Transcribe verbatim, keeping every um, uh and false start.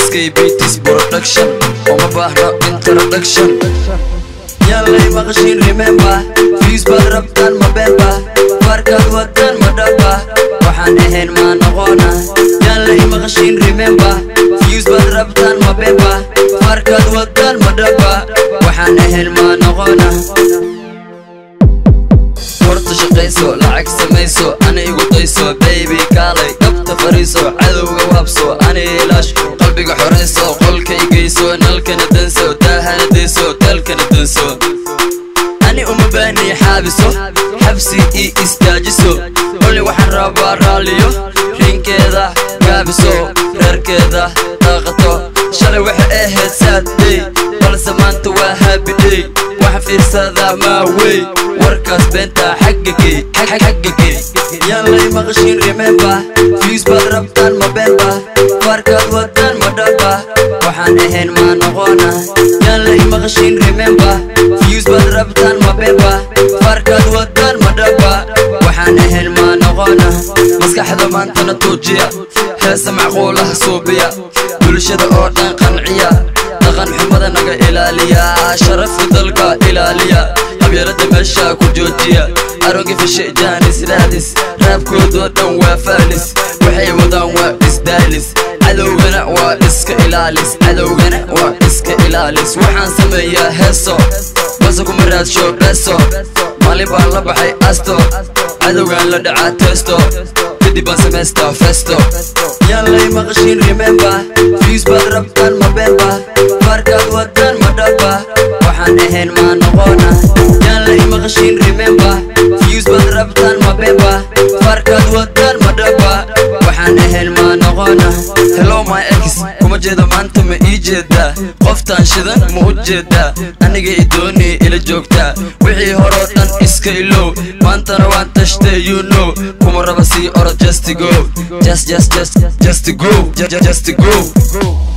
S K B T S Production وما باهنا introduction يلا مغشين remember فيوز بدربتان ما بيبا فاركاد ودان ما دبا وحانهن ما نغونا يلا مغشين remember فيوز بدربتان ما بيبا فاركاد ودان ما دبا وحانهن ما نغونا horta shaqayso lacag samayso ana igu dayso baby kaalay dabta fariiso cadowga waabso ana ilaash qalbiga xoreyso qolka igeyso nalkana danso taahana deyso dalkana danso ani uma baani xaabiso xabsi i istaajiso qoli waxaan rabaa raaliyo rinkeeda gaabiso reerkeeda daaqato shalay waxay ahayd sad day balse maanta waa happy day waxa fiirsada ma way warkaas beenta xaggagay xaggagay yalla maqashin remember fuse badrabtan ma beemba farkaad wadan ma dhaba waxaan ahayn ma noqona yalla maqashin remember fuse badrabtan ma beemba farkaad wadan ma dhaba waxaan ahayn ma noqona maskaxda maantana toojiya heesa macquulaha suubiya bulshada oo dhan qanciya dhaqan xumada naga ilaaliya sharafka dalka ilaaliya qabyaalada meesha ku joojiya arogi fish jaanis raadis raabkooda dhan waa faalis waxay wadaan waa isdaalis cadowgana waa iska ilaalis cadowgana waa iska ilaalis waxaan sameeyaa heeso basa kuma raadsho beso maalin baan la baxay asto cadowgan la dhacaa testo kadib baan samaystaa festo yallay maqashin remember fuse badrabtan ma beemba farkaad wadan ma dhaba waxaan ahayn ma noqona yallay maqashin remember fuse badrabtan ma beemba farkaad wadan ma dhaba waxaan ahayn ma noqona hello my ex kuma jeeda maanta ma ii jeeda qoftaan shidan ma u jeeda aniga i dooni ila joogta wixii hore dhan iska ilow maantana waan tashtay you know kuma raba sii orod just to go just just just just to go just to go